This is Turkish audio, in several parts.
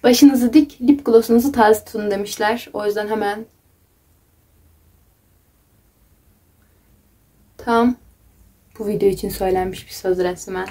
Başınızı dik, lip glossunuzu taze tutun demişler. O yüzden hemen tam bu video için söylenmiş bir söz resmen.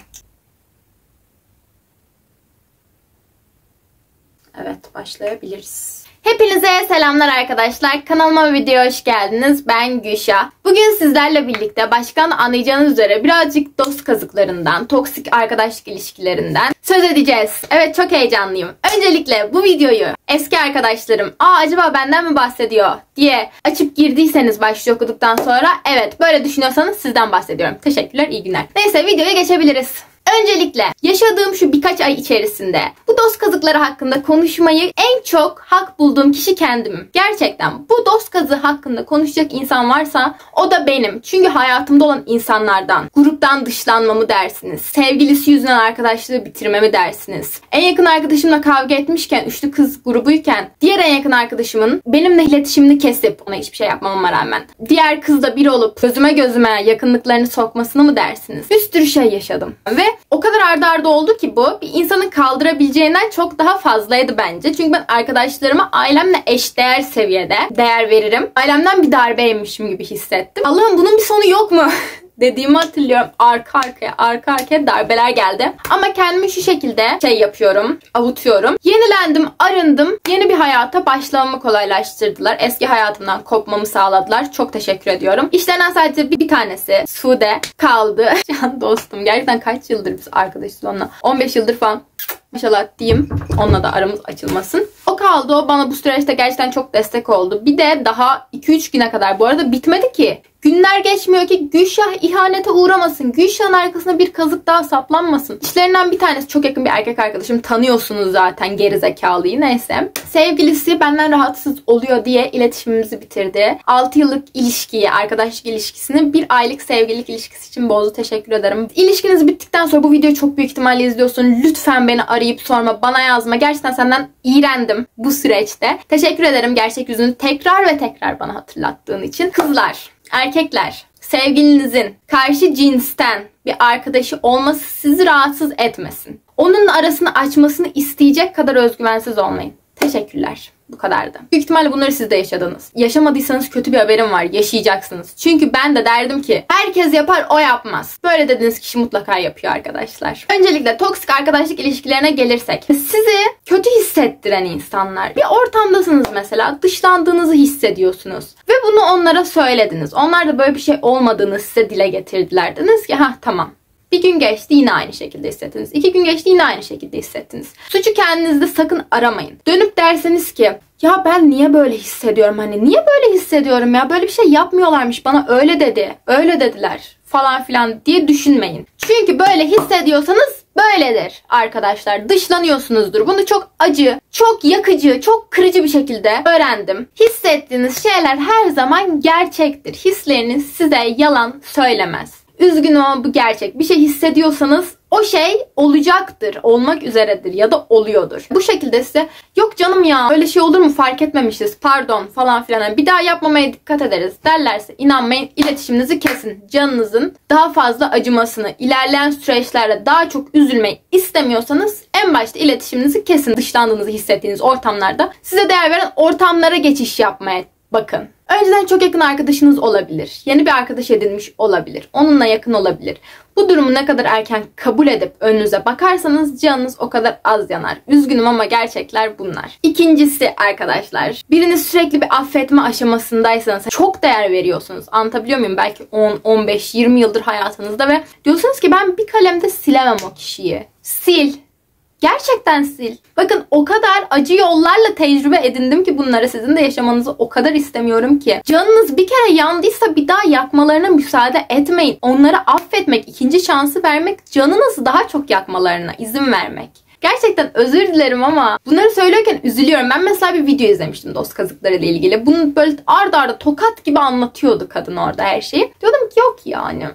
Evet, başlayabiliriz. Hepinize selamlar arkadaşlar. Kanalıma ve videoya hoş geldiniz. Ben Gülşah. Bugün sizlerle birlikte başkan anlayacağınız üzere birazcık dost kazıklarından, toksik arkadaşlık ilişkilerinden söz edeceğiz. Evet, çok heyecanlıyım. Öncelikle bu videoyu eski arkadaşlarım acaba benden mi bahsediyor diye açıp girdiyseniz başlığı okuduktan sonra evet böyle düşünüyorsanız sizden bahsediyorum. Teşekkürler, iyi günler. Neyse, videoya geçebiliriz. Öncelikle yaşadığım şu birkaç ay içerisinde bu dost kazıkları hakkında konuşmayı en çok hak bulduğum kişi kendimim. Gerçekten bu dost kazığı hakkında konuşacak insan varsa o da benim. Çünkü hayatımda olan insanlardan, gruptan dışlanmamı dersiniz, sevgilisi yüzünden arkadaşlığı bitirmemi dersiniz. En yakın arkadaşımla kavga etmişken, üçlü kız grubuyken diğer en yakın arkadaşımın benimle iletişimini kesip ona hiçbir şey yapmamama rağmen diğer kızla bir olup gözüme yakınlıklarını sokmasını mı dersiniz? Bir sürü şey yaşadım ve o kadar arda arda oldu ki bu bir insanın kaldırabileceğinden çok daha fazlaydı bence. Çünkü ben arkadaşlarıma ailemle eşdeğer seviyede değer veririm. Ailemden bir darbe yemişim gibi hissettim. Allah'ım, bunun bir sonu yok mu? Dediğimi hatırlıyorum. Arka arkaya darbeler geldi. Ama kendimi şu şekilde yapıyorum, avutuyorum. Yenilendim, arındım. Yeni bir hayata başlamamı kolaylaştırdılar. Eski hayatımdan kopmamı sağladılar. Çok teşekkür ediyorum. İşlerinden sadece bir tanesi Sude kaldı. Can dostum. Gerçekten kaç yıldır biz arkadaşız onunla. 15 yıldır falan. Maşallah diyeyim. Onunla da aramız açılmasın. O kaldı. O bana bu süreçte gerçekten çok destek oldu. Bir de daha 2-3 güne kadar, bu arada bitmedi ki. Günler geçmiyor ki Gülşah ihanete uğramasın. Gülşah'ın arkasına bir kazık daha saplanmasın. İşlerinden bir tanesi çok yakın bir erkek arkadaşım. Tanıyorsunuz zaten gerizekalıyı, neyse. Sevgilisi benden rahatsız oluyor diye iletişimimizi bitirdi. 6 yıllık ilişkiyi, arkadaşlık ilişkisini 1 aylık sevgililik ilişkisi için bozdu. Teşekkür ederim. İlişkiniz bittikten sonra bu videoyu çok büyük ihtimalle izliyorsun. Lütfen beni arayıp sorma, bana yazma. Gerçekten senden iğrendim bu süreçte. Teşekkür ederim gerçek yüzünü tekrar ve tekrar bana hatırlattığın için. Kızlar, erkekler, sevgilinizin karşı cinsten bir arkadaşı olması sizi rahatsız etmesin. Onun arasını açmasını isteyecek kadar özgüvensiz olmayın. Teşekkürler. Bu kadardı. Büyük ihtimalle bunları siz de yaşadınız. Yaşamadıysanız kötü bir haberim var. Yaşayacaksınız. Çünkü ben de derdim ki herkes yapar, o yapmaz. Böyle dediğiniz kişi mutlaka yapıyor arkadaşlar. Öncelikle toksik arkadaşlık ilişkilerine gelirsek. Sizi kötü hissettiren insanlar. Bir ortamdasınız mesela. Dışlandığınızı hissediyorsunuz. Ve bunu onlara söylediniz. Onlar da böyle bir şey olmadığını size dile getirdiler. Dediniz ki tamam. Bir gün geçti, yine aynı şekilde hissettiniz. 2 gün geçti, yine aynı şekilde hissettiniz. Suçu kendinizde sakın aramayın. Dönüp derseniz ki ya ben niye böyle hissediyorum, niye böyle hissediyorum ya, böyle bir şey yapmıyorlarmış, bana öyle dedi, öyle dediler falan filan diye düşünmeyin. Çünkü böyle hissediyorsanız böyledir arkadaşlar. Dışlanıyorsunuzdur. Bunu çok acı, çok yakıcı, çok kırıcı bir şekilde öğrendim. Hissettiğiniz şeyler her zaman gerçektir. Hisleriniz size yalan söylemez. Üzgünüm ama bu gerçek. Bir şey hissediyorsanız o şey olacaktır, olmak üzeredir ya da oluyordur. Bu şekilde size yok canım ya öyle şey olur mu, fark etmemişiz, pardon falan filan, bir daha yapmamaya dikkat ederiz derlerse inanmayın, iletişiminizi kesin. Canınızın daha fazla acımasını, ilerleyen süreçlerde daha çok üzülmeyi istemiyorsanız en başta iletişiminizi kesin. Dışlandığınızı hissettiğiniz ortamlarda size değer veren ortamlara geçiş yapmaya bakın. Önceden çok yakın arkadaşınız olabilir. Yeni bir arkadaş edinmiş olabilir. Onunla yakın olabilir. Bu durumu ne kadar erken kabul edip önünüze bakarsanız canınız o kadar az yanar. Üzgünüm ama gerçekler bunlar. İkincisi arkadaşlar, biriniz sürekli bir affetme aşamasındaysanız, çok değer veriyorsunuz. Anlatabiliyor muyum? Belki 10, 15, 20 yıldır hayatınızda ve diyorsunuz ki ben bir kalemde silemem o kişiyi. Sil. Gerçekten sil. Bakın o kadar acı yollarla tecrübe edindim ki bunları sizin de yaşamanızı o kadar istemiyorum ki. Canınız bir kere yandıysa bir daha yakmalarına müsaade etmeyin. Onları affetmek, ikinci şansı vermek, canınızı daha çok yakmalarına izin vermek. Gerçekten özür dilerim ama bunları söylüyorken üzülüyorum. Ben mesela bir video izlemiştim dost kazıkları ile ilgili. Bunu böyle arda arda tokat gibi anlatıyordu kadın orada her şeyi. Diyordum ki yok yani.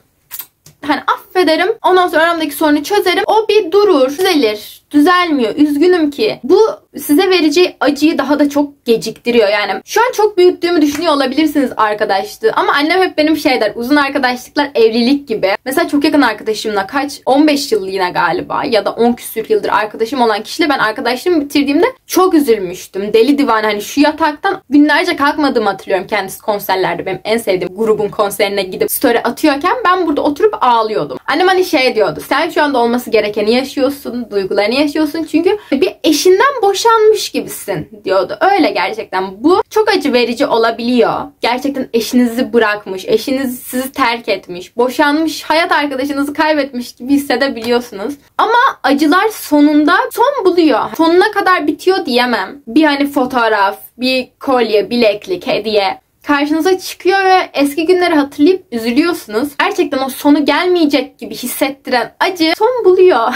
Affederim. Ondan sonra aramdaki sorunu çözerim. O bir durur, düzelir. Düzelmiyor. Üzgünüm ki. Bu size vereceği acıyı daha da çok geciktiriyor. Yani şu an çok büyüttüğümü düşünüyor olabilirsiniz arkadaşlığı. Ama annem hep benim şey der. Uzun arkadaşlıklar evlilik gibi. Mesela çok yakın arkadaşımla 15 yıl yine galiba ya da 10 küsür yıldır arkadaşım olan kişiyle ben arkadaşlığımı bitirdiğimde çok üzülmüştüm. Deli divane, hani şu yataktan günlerce kalkmadığımı hatırlıyorum kendisi konserlerde. Benim en sevdiğim grubun konserine gidip story atıyorken ben burada oturup ağlıyordum. Annem hani şey diyordu. Sen şu anda olması gerekeni yaşıyorsun, duygularını yaşıyorsun çünkü bir eşinden boşanmış gibisin diyordu. Öyle gerçekten. Bu çok acı verici olabiliyor. Gerçekten eşinizi bırakmış, eşiniz sizi terk etmiş, boşanmış, hayat arkadaşınızı kaybetmiş gibi hissedebiliyorsunuz. Ama acılar sonunda son buluyor. Sonuna kadar bitiyor diyemem. Bir hani fotoğraf, bir kolye, bileklik, hediye karşınıza çıkıyor ve eski günleri hatırlayıp üzülüyorsunuz. Gerçekten o sonu gelmeyecek gibi hissettiren acı son buluyor.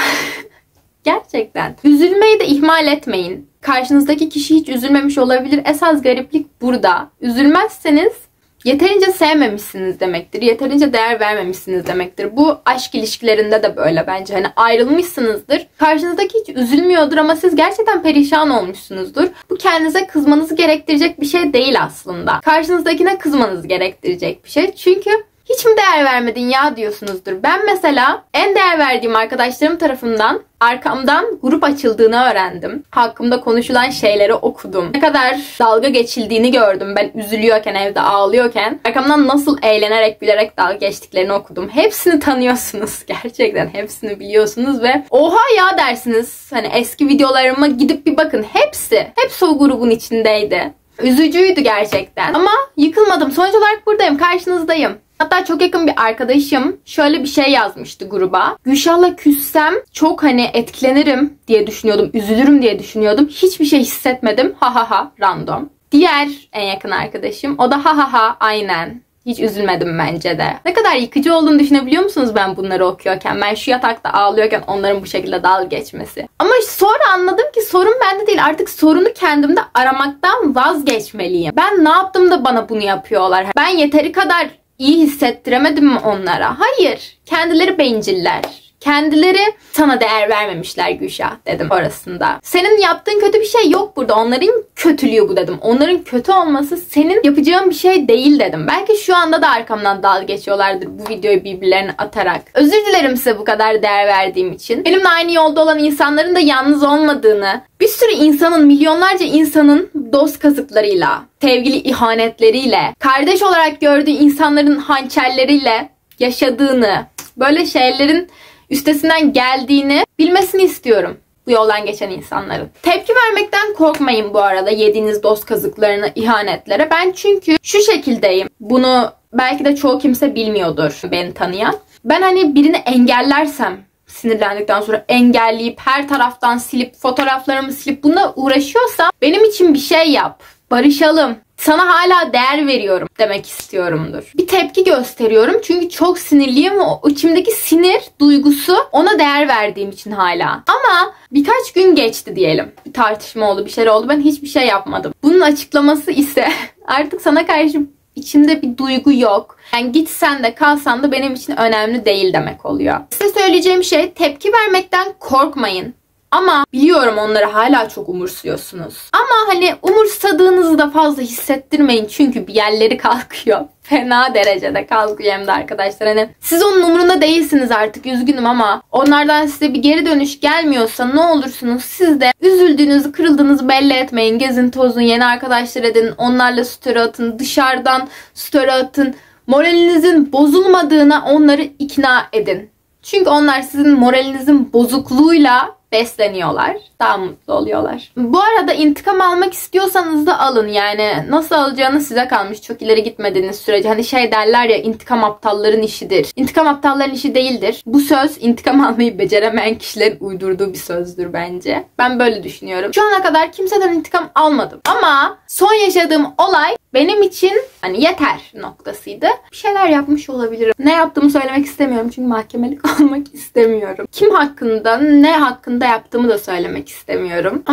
Gerçekten. Üzülmeyi de ihmal etmeyin. Karşınızdaki kişi hiç üzülmemiş olabilir. Esas gariplik burada. Üzülmezseniz yeterince sevmemişsiniz demektir. Yeterince değer vermemişsiniz demektir. Bu aşk ilişkilerinde de böyle bence. Hani ayrılmışsınızdır. Karşınızdaki hiç üzülmüyordur ama siz gerçekten perişan olmuşsunuzdur. Bu kendinize kızmanızı gerektirecek bir şey değil aslında. Karşınızdakine kızmanızı gerektirecek bir şey. Çünkü hiç mi değer vermedin ya diyorsunuzdur. Ben mesela en değer verdiğim arkadaşlarım tarafından arkamdan grup açıldığını öğrendim. Hakkımda konuşulan şeyleri okudum. Ne kadar dalga geçildiğini gördüm. Ben üzülüyorken, evde ağlıyorken arkamdan nasıl eğlenerek, gülerek dalga geçtiklerini okudum. Hepsini tanıyorsunuz. Gerçekten hepsini biliyorsunuz ve oha ya dersiniz. Hani eski videolarıma gidip bir bakın. Hepsi o grubun içindeydi. Üzücüydü gerçekten. Ama yıkılmadım. Sonuç olarak buradayım. Karşınızdayım. Hatta çok yakın bir arkadaşım şöyle bir şey yazmıştı gruba. Gülşah'la küssem çok hani etkilenirim diye düşünüyordum. Üzülürüm diye düşünüyordum. Hiçbir şey hissetmedim. Ha ha ha random. Diğer en yakın arkadaşım o da ha ha ha aynen. Hiç üzülmedim bence de. Ne kadar yıkıcı olduğunu düşünebiliyor musunuz ben bunları okuyorken? Ben şu yatakta ağlıyorken onların bu şekilde dalga geçmesi. Ama sonra anladım ki sorun bende değil. Artık sorunu kendimde aramaktan vazgeçmeliyim. Ben ne yaptım da bana bunu yapıyorlar? Ben yeteri kadar iyi hissettiremedim mi onlara? Hayır. Kendileri benciller. Kendileri sana değer vermemişler Gülşah dedim orasında. Senin yaptığın kötü bir şey yok burada. Onların kötülüğü bu dedim. Onların kötü olması senin yapacağın bir şey değil dedim. Belki şu anda da arkamdan dalga geçiyorlardır bu videoyu birbirlerine atarak. Özür dilerim size bu kadar değer verdiğim için. Benimle aynı yolda olan insanların da yalnız olmadığını, bir sürü insanın, milyonlarca insanın dost kazıklarıyla, sevgili ihanetleriyle, kardeş olarak gördüğü insanların hançerleriyle yaşadığını, böyle şeylerin üstesinden geldiğini bilmesini istiyorum bu yoldan geçen insanların. Tepki vermekten korkmayın bu arada yediğiniz dost kazıklarına, ihanetlere. Ben çünkü şu şekildeyim. Bunu belki de çoğu kimse bilmiyordur beni tanıyan. Ben hani birini engellersem, sinirlendikten sonra engelleyip her taraftan silip fotoğraflarımı silip bununla uğraşıyorsam benim için bir şey yap. Barışalım. Sana hala değer veriyorum demek istiyorumdur. Bir tepki gösteriyorum çünkü çok sinirliyim ve o içimdeki sinir duygusu ona değer verdiğim için hala. Ama birkaç gün geçti diyelim. Bir tartışma oldu, bir şey oldu. Ben hiçbir şey yapmadım. Bunun açıklaması ise artık sana karşı içimde bir duygu yok. Yani gitsen de kalsan da benim için önemli değil demek oluyor. Size söyleyeceğim şey tepki vermekten korkmayın. Ama biliyorum onları hala çok umursuyorsunuz. Ama hani umursadığınızı da fazla hissettirmeyin. Çünkü bir yerleri kalkıyor. Fena derecede kalkıyor hem de arkadaşlar. Hani siz onun umurunda değilsiniz artık, üzgünüm ama onlardan size bir geri dönüş gelmiyorsa ne olursunuz siz de üzüldüğünüzü, kırıldığınızı belli etmeyin. Gezin tozun, yeni arkadaşlar edin, onlarla story atın, dışarıdan story atın. Moralinizin bozulmadığına onları ikna edin. Çünkü onlar sizin moralinizin bozukluğuyla besleniyorlar. Daha mutlu oluyorlar. Bu arada intikam almak istiyorsanız da alın. Yani nasıl alacağınız size kalmış. Çok ileri gitmediğiniz sürece. Hani şey derler ya, intikam aptalların işidir. İntikam aptalların işi değildir. Bu söz intikam almayı beceremeyen kişilerin uydurduğu bir sözdür bence. Ben böyle düşünüyorum. Şu ana kadar kimseden intikam almadım. Ama son yaşadığım olay benim için hani yeter noktasıydı. Bir şeyler yapmış olabilirim. Ne yaptığımı söylemek istemiyorum çünkü mahkemelik olmak istemiyorum. Kim hakkında, ne hakkında yaptığımı da söylemek istemiyorum. Ama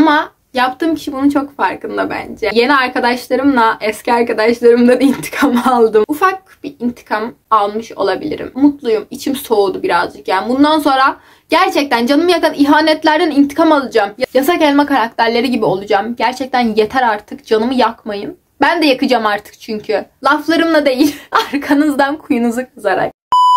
Yaptığım kişi bunun çok farkında bence. Yeni arkadaşlarımla eski arkadaşlarımdan intikam aldım. Ufak bir intikam almış olabilirim. Mutluyum. İçim soğudu birazcık. Yani bundan sonra gerçekten canımı yakan ihanetlerden intikam alacağım. Yasak Elma karakterleri gibi olacağım. Gerçekten yeter artık. Canımı yakmayın. Ben de yakacağım artık çünkü. Laflarımla değil. Arkanızdan kuyunuzu kızarak.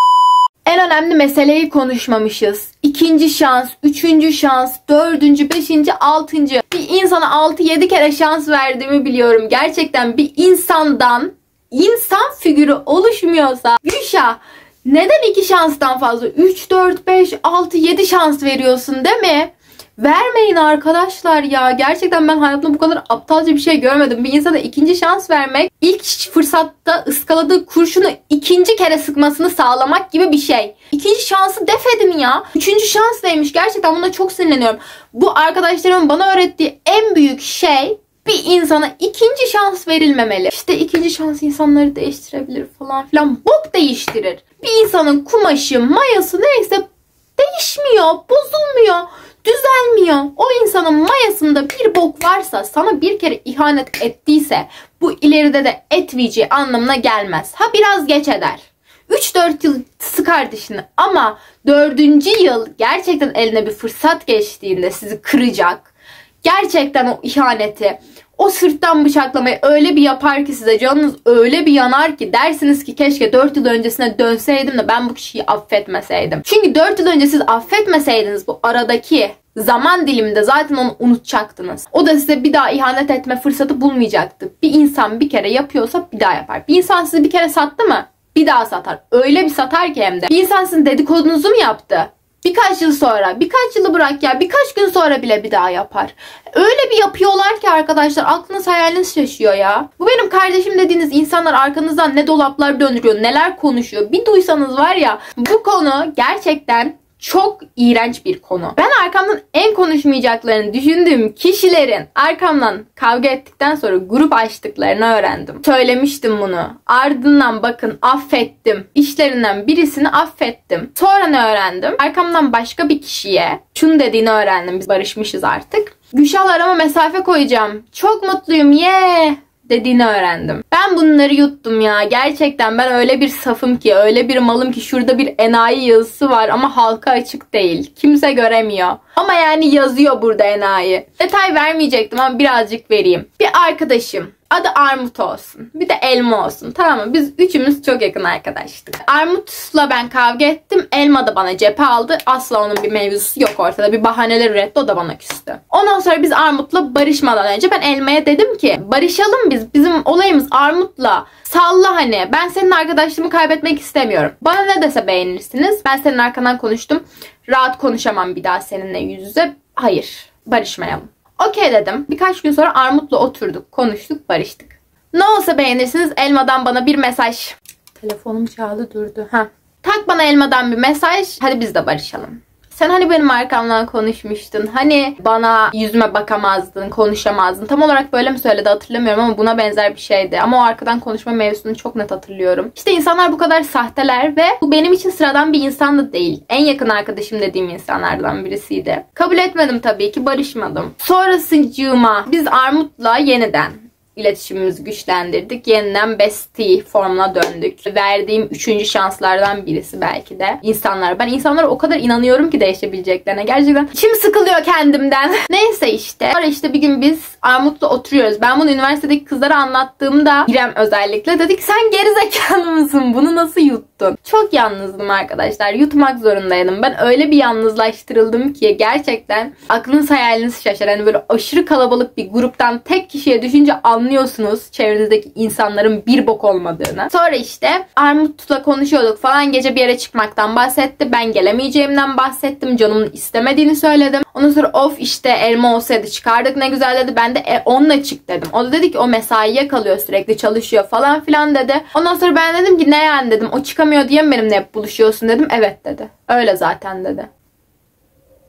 En önemli meseleyi konuşmamışız. 2. şans, 3. şans, 4. 5. 6. Bir insana 6-7 kere şans verdiğimi biliyorum. Gerçekten bir insandan insan figürü oluşmuyorsa Gülşah neden 2 şanstan fazla 3, 4, 5, 6, 7 şans veriyorsun değil mi? Vermeyin arkadaşlar ya. Gerçekten ben hayatımda bu kadar aptalca bir şey görmedim. Bir insana 2. şans vermek, ilk fırsatta ıskaladığı kurşunu 2. kere sıkmasını sağlamak gibi bir şey. 2. şansı def edin ya. 3. şans neymiş? Gerçekten buna çok sinirleniyorum. Bu arkadaşlarımın bana öğrettiği en büyük şey, bir insana 2. şans verilmemeli. İşte 2. şans insanları değiştirebilir falan filan. Bok değiştirir. Bir insanın kumaşı, mayası neyse değişmiyor, bozulmuyor, düzelmiyor. O insanın mayasında bir bok varsa, sana bir kere ihanet ettiyse bu ileride de etmeyeceği anlamına gelmez. Ha biraz geç eder. 3-4 yıl sıkar dişini ama 4. yıl gerçekten eline bir fırsat geçtiğinde sizi kıracak. Gerçekten o ihaneti, o sırttan bıçaklamayı öyle bir yapar ki size canınız öyle bir yanar ki dersiniz ki keşke 4 yıl öncesine dönseydim de ben bu kişiyi affetmeseydim. Çünkü 4 yıl önce siz affetmeseydiniz bu aradaki zaman diliminde zaten onu unutacaktınız. O da size bir daha ihanet etme fırsatı bulmayacaktı. Bir insan bir kere yapıyorsa bir daha yapar. Bir insan sizi bir kere sattı mı? Bir daha satar. Öyle bir satar ki hem de. Bir insan sizin dedikodunuzu mu yaptı? Birkaç yıl sonra, birkaç yılı bırak ya, birkaç gün sonra bile bir daha yapar. Öyle bir yapıyorlar ki arkadaşlar, aklınız hayaliniz şaşıyor ya. Bu benim kardeşim dediğiniz insanlar arkanızdan ne dolaplar döndürüyor, neler konuşuyor. Bir duysanız var ya, bu konu gerçekten çok iğrenç bir konu. Ben arkamdan en konuşmayacaklarını düşündüğüm kişilerin arkamdan kavga ettikten sonra grup açtıklarını öğrendim. Söylemiştim bunu. Ardından bakın affettim. İşlerinden birisini affettim. Sonra ne öğrendim? Arkamdan başka bir kişiye şunu dediğini öğrendim. Biz barışmışız artık. Gülşah'la arama mesafe koyacağım. Çok mutluyum. Dediğini öğrendim. Ben bunları yuttum ya. Gerçekten ben öyle bir safım ki, öyle bir malım ki şurada bir enayi yazısı var ama halka açık değil. Kimse göremiyor. Ama yani yazıyor burada enayi. Detay vermeyecektim ama birazcık vereyim. Bir arkadaşım. Adı Armut olsun. Bir de Elma olsun. Tamam mı? Biz üçümüz çok yakın arkadaştık. Armut'la ben kavga ettim. Elma da bana cephe aldı. Asla onun bir mevzusu yok ortada. Bir bahaneler üretti. O da bana küstü. Ondan sonra biz Armut'la barışmadan önce ben Elma'ya dedim ki barışalım biz. Bizim olayımız Armut'la. Salla hani. Ben senin arkadaşlığımı kaybetmek istemiyorum. Bana ne dese beğenirsiniz. Ben senin arkandan konuştum. Rahat konuşamam bir daha seninle yüz yüze. Hayır. Barışmayalım. Okey dedim. Birkaç gün sonra Armut'la oturduk, konuştuk, barıştık. Ne olsa beğenirsiniz. Elma'dan bana bir mesaj. Telefonum çaldı durdu. Tak bana Elma'dan bir mesaj. Hadi biz de barışalım. Sen hani benim arkamdan konuşmuştun. Hani bana yüzüme bakamazdın, konuşamazdın. Tam olarak böyle mi söyledi hatırlamıyorum ama buna benzer bir şeydi. Ama o arkadan konuşma mevzusunu çok net hatırlıyorum. İşte insanlar bu kadar sahteler ve bu benim için sıradan bir insan da değil. En yakın arkadaşım dediğim insanlardan birisiydi. Kabul etmedim tabii ki, barışmadım. Sonrasıcığıma biz Armut'la yeniden İletişimimizi güçlendirdik. Yeniden bestie formuna döndük. Verdiğim 3. şanslardan birisi belki de insanlar. Ben insanlara o kadar inanıyorum ki değişebileceklerine. Gerçekten içim sıkılıyor kendimden. Neyse işte. Sonra işte bir gün biz Armut'la oturuyoruz. Ben bunu üniversitedeki kızlara anlattığımda İrem özellikle dedik sen gerizekalı mısın? Bunu nasıl yuttun? Çok yalnızdım arkadaşlar. Yutmak zorundaydım. Ben öyle bir yalnızlaştırıldım ki gerçekten aklınız hayaliniz şaşar. Hani böyle aşırı kalabalık bir gruptan tek kişiye düşünce anlıyorsunuz çevrenizdeki insanların bir bok olmadığını. Sonra işte Armut'la konuşuyorduk falan. Gece bir yere çıkmaktan bahsetti. Ben gelemeyeceğimden bahsettim. Canımın istemediğini söyledim. Ondan sonra of işte Elma olsaydı çıkardık ne güzel dedi. Ben de onunla çık dedim. O da dedi ki o mesaiye kalıyor sürekli çalışıyor falan filan dedi. Ondan sonra ben dedim ki ne yani dedim. O çıkamıyor diye mi benimle hep buluşuyorsun dedim. Evet dedi. Öyle zaten dedi.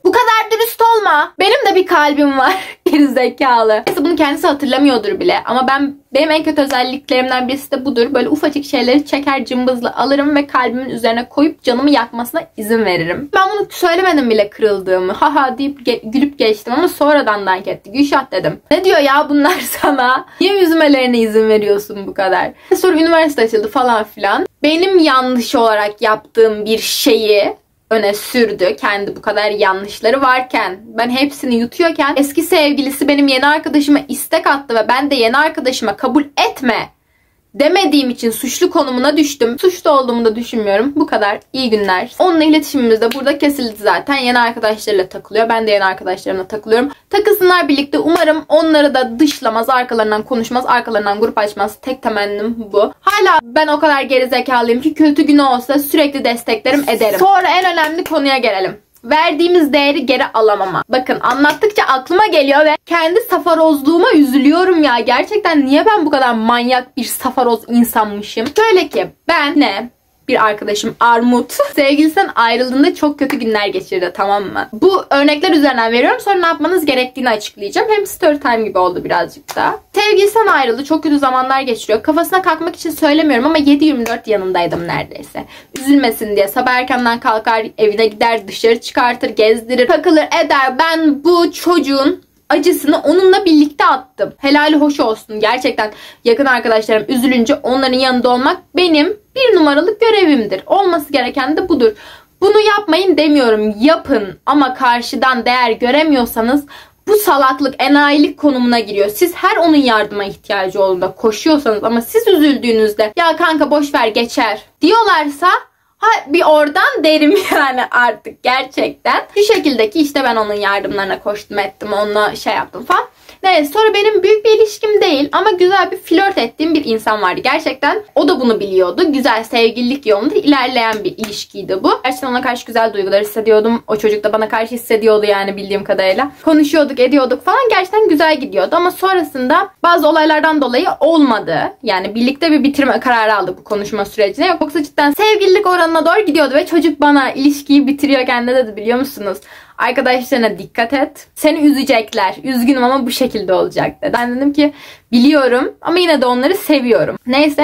Bu kadar dürüst olma. Benim de bir kalbim var. Gerizekalı. Neyse bunu kendisi hatırlamıyordur bile. Ama benim en kötü özelliklerimden birisi de budur. Böyle ufacık şeyleri çeker cımbızla alırım ve kalbimin üzerine koyup canımı yakmasına izin veririm. Ben bunu söylemedim bile kırıldığımı. Haha deyip gülüp geçtim ama sonradan dank etti. Gülşah dedim. Ne diyor ya bunlar sana? Niye üzmelerine izin veriyorsun bu kadar? Sonra üniversite açıldı falan filan. Benim yanlış olarak yaptığım bir şeyi öne sürdü. Kendi bu kadar yanlışları varken, ben hepsini yutuyorken eski sevgilisi benim yeni arkadaşıma istek attı ve ben de yeni arkadaşıma kabul etme demediğim için suçlu konumuna düştüm. Suçlu olduğumu da düşünmüyorum. Bu kadar. İyi günler. Onunla iletişimimiz de burada kesildi zaten. Yeni arkadaşlarıyla takılıyor. Ben de yeni arkadaşlarımla takılıyorum. Takılsınlar birlikte. Umarım onları da dışlamaz, arkalarından konuşmaz, arkalarından grup açmaz. Tek temennim bu. Hala ben o kadar gerizekalıyım ki kötü günü olsa sürekli desteklerim, ederim. Sonra en önemli konuya gelelim. Verdiğimiz değeri geri alamama. Bakın anlattıkça aklıma geliyor ve kendi safarozluğuma üzülüyorum ya. Gerçekten niye ben bu kadar manyak bir safaroz insanmışım? Şöyle ki ben bir arkadaşım Armut sevgilisinden ayrıldığında çok kötü günler geçirdi, tamam mı? Bu örnekler üzerinden veriyorum, sonra ne yapmanız gerektiğini açıklayacağım. Hem story time gibi oldu birazcık da. Sevgilisinden ayrıldı, çok kötü zamanlar geçiriyor. Kafasına kalkmak için söylemiyorum ama 7/24 yanındaydım neredeyse. Üzülmesin diye sabah erkenden kalkar, evine gider, dışarı çıkartır, gezdirir, takılır, eder. Ben bu çocuğun acısını onunla birlikte attım. Helali hoş olsun. Gerçekten yakın arkadaşlarım üzülünce onların yanında olmak benim bir numaralı görevimdir. Olması gereken de budur. Bunu yapmayın demiyorum. Yapın ama karşıdan değer göremiyorsanız bu salaklık, enayilik konumuna giriyor. Siz her onun yardıma ihtiyacı olduğunda koşuyorsanız ama siz üzüldüğünüzde ya kanka boş ver geçer diyorlarsa bir oradan derim yani artık gerçekten. Şu şekildeki işte ben onun yardımlarına koştum ettim, onunla şey yaptım falan. Neyse sonra benim büyük bir ilişkim değil ama güzel bir flört ettiğim bir insan vardı. Gerçekten o da bunu biliyordu. Güzel sevgililik yolunda ilerleyen bir ilişkiydi bu. Gerçekten ona karşı güzel duygular hissediyordum. O çocuk da bana karşı hissediyordu yani bildiğim kadarıyla. Konuşuyorduk ediyorduk falan, gerçekten güzel gidiyordu ama sonrasında bazı olaylardan dolayı olmadı. Yani birlikte bir bitirme kararı aldık bu konuşma sürecine. Yoksa cidden sevgililik oranına doğru gidiyordu ve çocuk bana ilişkiyi bitiriyorken ne dedi biliyor musunuz? Arkadaşlarına dikkat et. Seni üzecekler. Üzgünüm ama bu şekilde olacak dedi. Ben dedim ki biliyorum ama yine de onları seviyorum. Neyse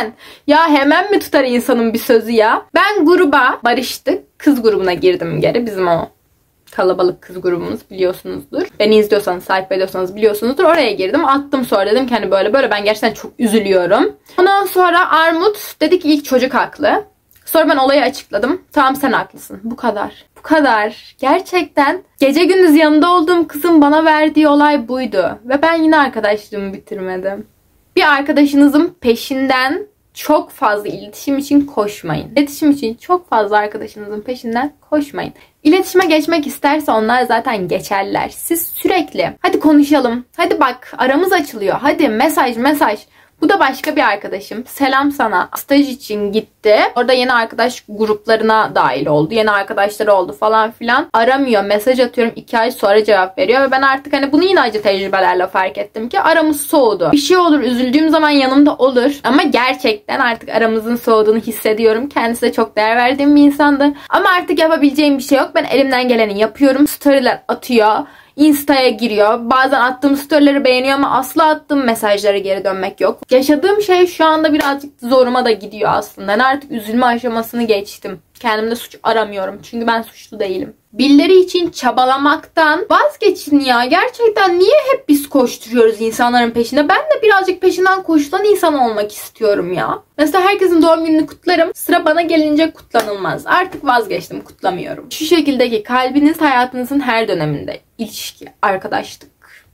hemen mi tutar insanın bir sözü ya? Ben gruba barıştık. Kız grubuna girdim geri. Bizim o kalabalık kız grubumuz biliyorsunuzdur. Beni izliyorsanız, takip ediyorsanız biliyorsunuzdur. Oraya girdim. Attım sonra dedim ki hani böyle ben gerçekten çok üzülüyorum. Ondan sonra Armut dedi ki ilk çocuk haklı. Sonra ben olayı açıkladım. Tamam sen haklısın. Bu kadar. Bu kadar. Gerçekten gece gündüz yanında olduğum kızın bana verdiği olay buydu. Ve ben yine arkadaşlığımı bitirmedim. Bir arkadaşınızın peşinden çok fazla iletişim için koşmayın. İletişim için çok fazla arkadaşınızın peşinden koşmayın. İletişime geçmek isterse onlar zaten geçerler. Siz sürekli hadi konuşalım. Hadi bak aramız açılıyor. Hadi mesaj. Bu da başka bir arkadaşım. Selam sana. Staj için gitti. Orada yeni arkadaş gruplarına dahil oldu. Yeni arkadaşları oldu falan filan. Aramıyor. Mesaj atıyorum. 2 ay sonra cevap veriyor. Ve ben artık hani bunu yine acı tecrübelerle fark ettim ki aramız soğudu. Bir şey olur. Üzüldüğüm zaman yanımda olur. Ama gerçekten artık aramızın soğuduğunu hissediyorum. Kendisi de çok değer verdiğim bir insandı. Ama artık yapabileceğim bir şey yok. Ben elimden geleni yapıyorum. Storyler atıyor. Insta'ya giriyor. Bazen attığım storyleri beğeniyor ama asla attığım mesajlara geri dönmek yok. Yaşadığım şey şu anda birazcık zoruma da gidiyor aslında. Ben artık üzülme aşamasını geçtim. Kendimde suç aramıyorum. Çünkü ben suçlu değilim. Birileri için çabalamaktan vazgeçin ya. Gerçekten niye hep biz koşturuyoruz insanların peşinde? Ben de birazcık peşinden koşulan insan olmak istiyorum ya. Mesela herkesin doğum gününü kutlarım. Sıra bana gelince kutlanılmaz. Artık vazgeçtim, kutlamıyorum. Şu şekildeki kalbiniz hayatınızın her döneminde. İlişki, arkadaşlık,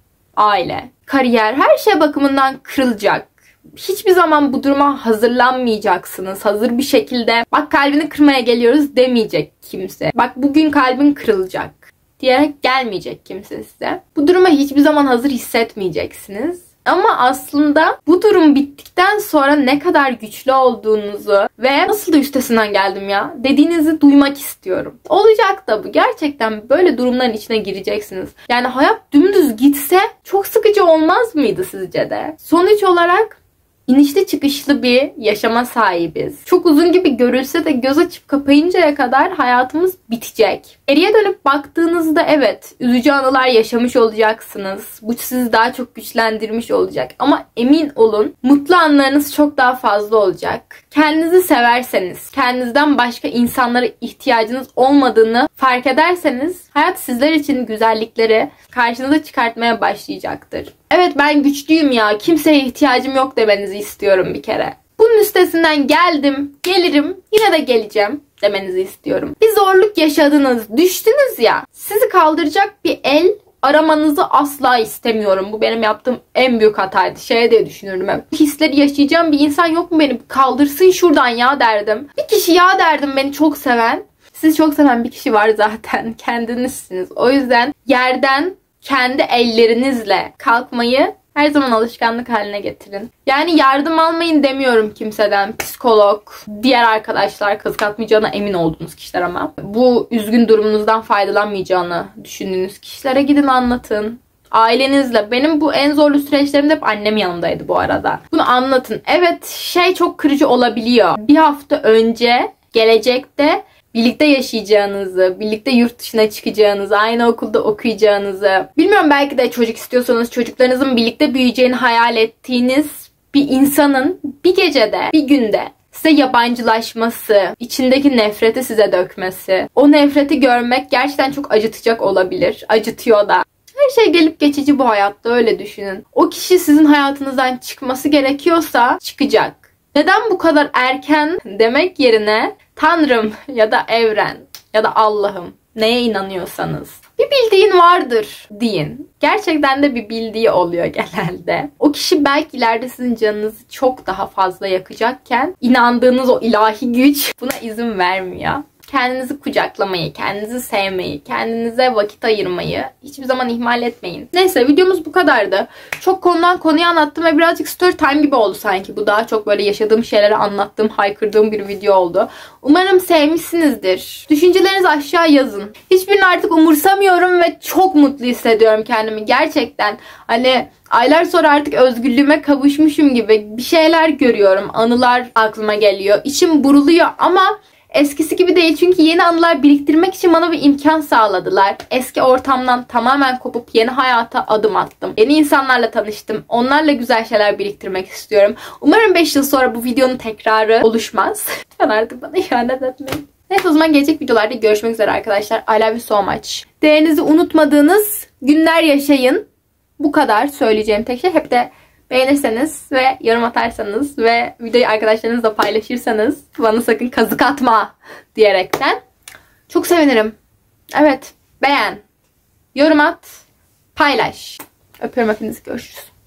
aile, kariyer, her şey bakımından kırılacak. Hiçbir zaman bu duruma hazırlanmayacaksınız. Hazır bir şekilde bak kalbini kırmaya geliyoruz demeyecek kimse. Bak bugün kalbin kırılacak diyerek gelmeyecek kimse size. Bu duruma hiçbir zaman hazır hissetmeyeceksiniz. Ama aslında bu durum bittikten sonra ne kadar güçlü olduğunuzu ve nasıl da üstesinden geldim ya dediğinizi duymak istiyorum. Olacak da bu. Gerçekten böyle durumların içine gireceksiniz. Yani hayat dümdüz gitse çok sıkıcı olmaz mıydı sizce de? Sonuç olarak inişli çıkışlı bir yaşama sahibiz. Çok uzun gibi görülse de göz açıp kapayıncaya kadar hayatımız bitecek. Geriye dönüp baktığınızda evet, üzücü anılar yaşamış olacaksınız. Bu sizi daha çok güçlendirmiş olacak. Ama emin olun, mutlu anlarınız çok daha fazla olacak. Kendinizi severseniz, kendinizden başka insanlara ihtiyacınız olmadığını fark ederseniz, hayat sizler için güzellikleri karşınıza çıkartmaya başlayacaktır. Evet, ben güçlüyüm ya, kimseye ihtiyacım yok demenizi istiyorum bir kere. Bunun üstesinden geldim, gelirim, yine de geleceğim demenizi istiyorum. Bir zorluk yaşadınız, düştünüz ya, sizi kaldıracak bir el aramanızı asla istemiyorum. Bu benim yaptığım en büyük hataydı. Diye düşünürdüm hep. Bu hisleri yaşayacağım bir insan yok mu beni? Kaldırsın şuradan ya derdim. Bir kişi ya derdim, beni çok seven. Sizi çok seven bir kişi var zaten. Kendinizsiniz. O yüzden yerden kendi ellerinizle kalkmayı her zaman alışkanlık haline getirin. Yani yardım almayın demiyorum kimseden. Psikolog, diğer arkadaşlar, kazık atmayacağına emin olduğunuz kişiler ama. Bu üzgün durumunuzdan faydalanmayacağını düşündüğünüz kişilere gidin anlatın. Ailenizle. Benim bu en zorlu süreçlerimde hep annem yanımdaydı bu arada. Bunu anlatın. Evet, çok kırıcı olabiliyor. Bir hafta önce, gelecekte birlikte yaşayacağınızı, birlikte yurt dışına çıkacağınızı, aynı okulda okuyacağınızı, bilmiyorum, belki de çocuk istiyorsanız çocuklarınızın birlikte büyüyeceğini hayal ettiğiniz bir insanın bir gecede, bir günde size yabancılaşması, içindeki nefreti size dökmesi, o nefreti görmek gerçekten çok acıtacak olabilir. Acıtıyor da. Her şey gelip geçici bu hayatta, öyle düşünün. O kişi sizin hayatınızdan çıkması gerekiyorsa çıkacak. Neden bu kadar erken demek yerine Tanrım ya da evren ya da Allah'ım, neye inanıyorsanız, bir bildiğin vardır deyin. Gerçekten de bir bildiği oluyor genelde. O kişi belki ileride sizin canınızı çok daha fazla yakacakken inandığınız o ilahi güç buna izin vermiyor. Kendinizi kucaklamayı, kendinizi sevmeyi, kendinize vakit ayırmayı hiçbir zaman ihmal etmeyin. Neyse, videomuz bu kadardı. Çok konudan konuya anlattım ve birazcık story time gibi oldu sanki. Bu daha çok böyle yaşadığım şeyleri anlattığım, haykırdığım bir video oldu. Umarım sevmişsinizdir. Düşüncelerinizi aşağı yazın. Hiçbirini artık umursamıyorum ve çok mutlu hissediyorum kendimi. Gerçekten hani aylar sonra artık özgürlüğüme kavuşmuşum gibi bir şeyler görüyorum. Anılar aklıma geliyor. İçim buruluyor ama eskisi gibi değil, çünkü yeni anılar biriktirmek için bana bir imkan sağladılar. Eski ortamdan tamamen kopup yeni hayata adım attım. Yeni insanlarla tanıştım. Onlarla güzel şeyler biriktirmek istiyorum. Umarım 5 yıl sonra bu videonun tekrarı oluşmaz. Lütfen artık bana ihanet etmeyin. Neyse, o zaman gelecek videolarda görüşmek üzere arkadaşlar. I love you so much. Değerinizi unutmadığınız günler yaşayın. Bu kadar söyleyeceğim tek şey. Hep de beğenirseniz ve yorum atarsanız ve videoyu arkadaşlarınızla paylaşırsanız, bana sakın kazık atma diyerekten çok sevinirim. Evet, beğen, yorum at, paylaş. Öpüyorum hepinizi, görüşürüz.